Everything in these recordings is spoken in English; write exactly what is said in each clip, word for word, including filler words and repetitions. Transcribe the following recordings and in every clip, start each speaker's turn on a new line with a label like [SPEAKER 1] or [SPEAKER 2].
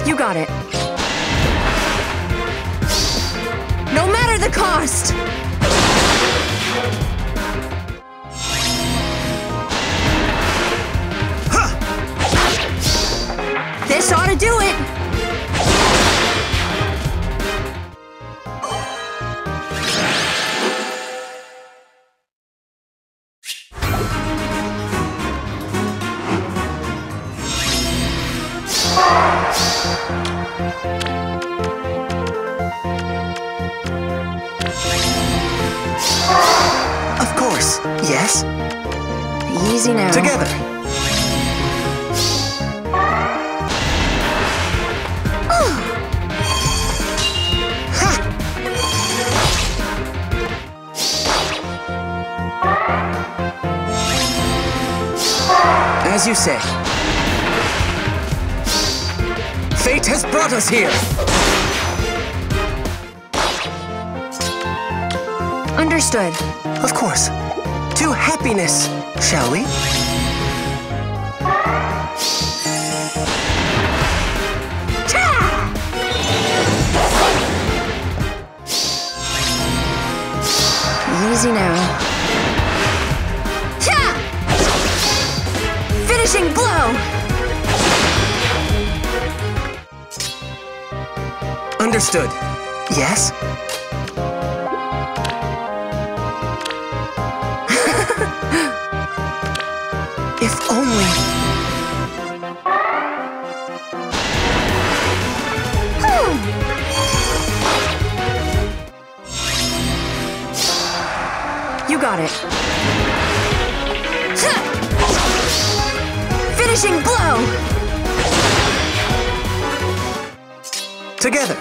[SPEAKER 1] You got it. No matter the cost!
[SPEAKER 2] Huh.
[SPEAKER 1] This ought to do it!
[SPEAKER 2] Of course, yes?
[SPEAKER 1] Easy now.
[SPEAKER 2] Together. Ha! As you say. Fate has brought us here.
[SPEAKER 1] Understood.
[SPEAKER 2] Of course. To happiness, shall we?
[SPEAKER 1] Easy now. Finishing blow!
[SPEAKER 2] Understood. Yes? If only...
[SPEAKER 1] You got it. Finishing blow!
[SPEAKER 2] Together.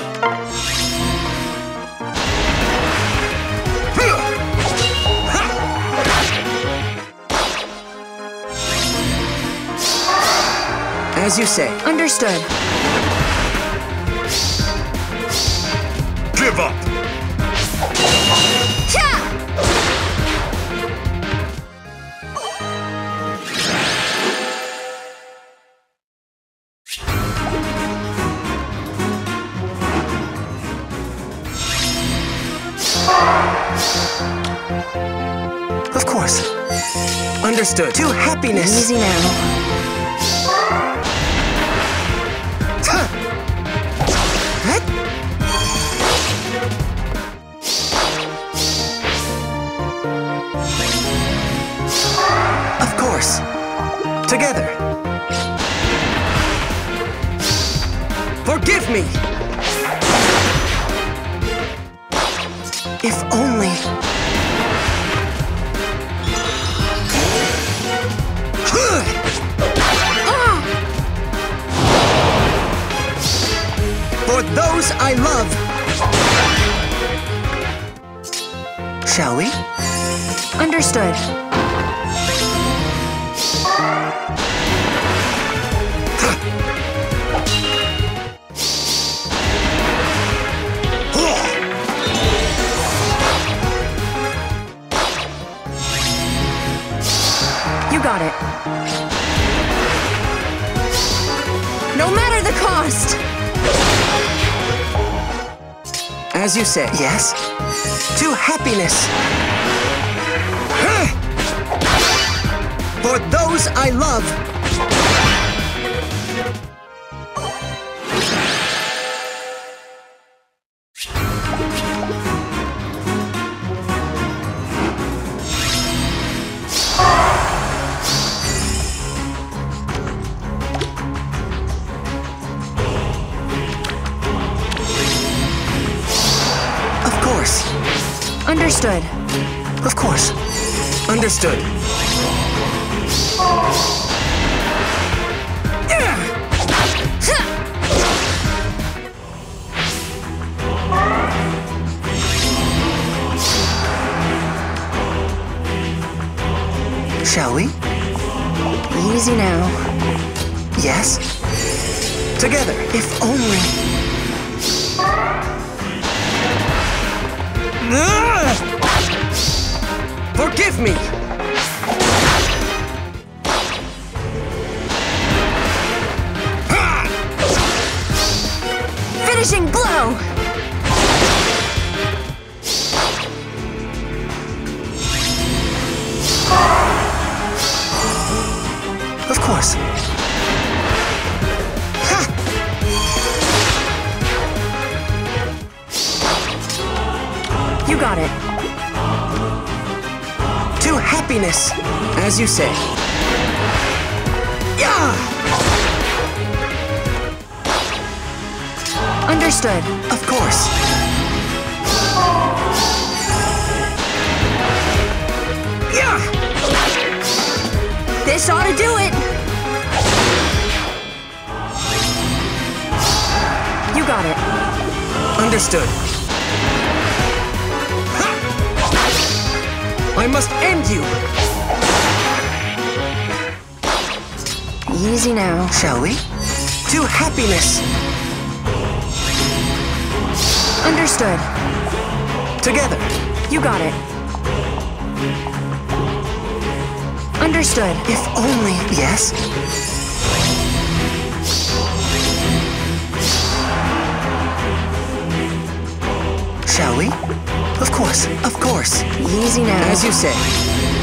[SPEAKER 2] As you say.
[SPEAKER 1] Understood.
[SPEAKER 2] Give up! Of course. Understood. To happiness.
[SPEAKER 1] Easy now.
[SPEAKER 2] Of course. Together. Forgive me! If only... For those I love! Shall we?
[SPEAKER 1] Understood. You got it. No matter the cost!
[SPEAKER 2] As you say. Yes? To happiness! For those I love!
[SPEAKER 1] Understood.
[SPEAKER 2] Of course. Understood. Shall we?
[SPEAKER 1] Easy now.
[SPEAKER 2] Yes? Together, if only... Forgive me!
[SPEAKER 1] Finishing blow!
[SPEAKER 2] Of course. Ha!
[SPEAKER 1] You got it.
[SPEAKER 2] To happiness, as you say. Yeah!
[SPEAKER 1] Understood.
[SPEAKER 2] Of course. Yeah!
[SPEAKER 1] This ought to do it! You got it.
[SPEAKER 2] Understood. Ha! I must end you!
[SPEAKER 1] Easy now.
[SPEAKER 2] Shall we? To happiness!
[SPEAKER 1] Understood.
[SPEAKER 2] Together!
[SPEAKER 1] You got it. Understood.
[SPEAKER 2] If only, yes? Shall we? Of course, of course.
[SPEAKER 1] Easy now.
[SPEAKER 2] As you say.